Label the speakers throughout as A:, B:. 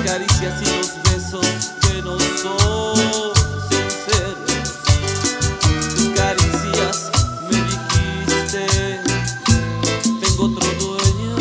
A: caricias y los besos que no son sinceros. Tus caricias me dijiste, tengo otro dueño.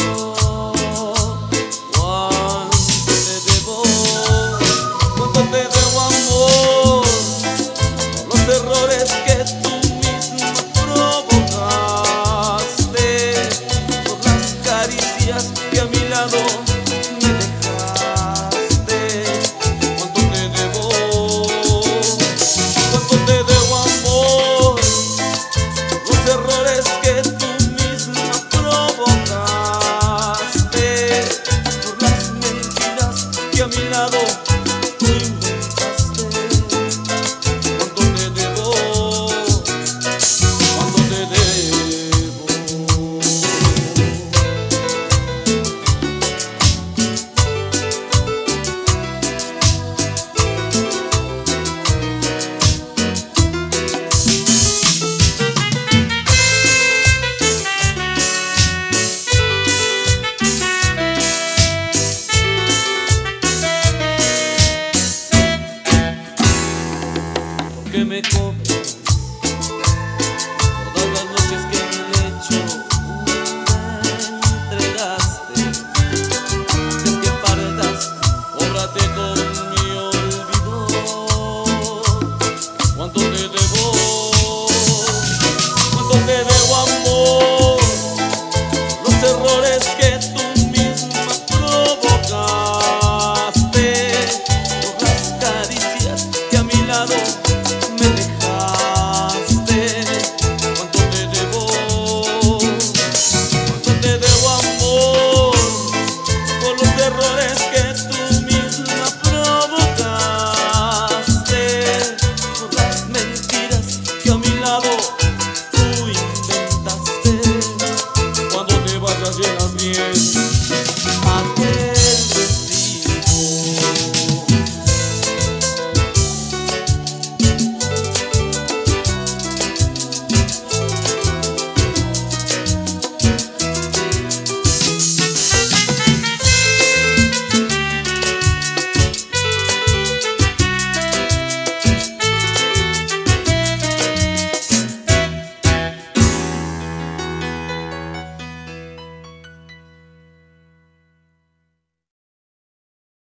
A: ¿Cuánto te debo, amor? Por los errores que tú misma provocaste, por las caricias que a mi lado me dejaste. ¿Cuánto te debo? ¿Cuánto te debo, amor? Por los errores que tú misma provocaste, por las mentiras que a mi lado tú inventaste. ¿Cuánto te debo? ¿Cuánto te debo? Que me cobras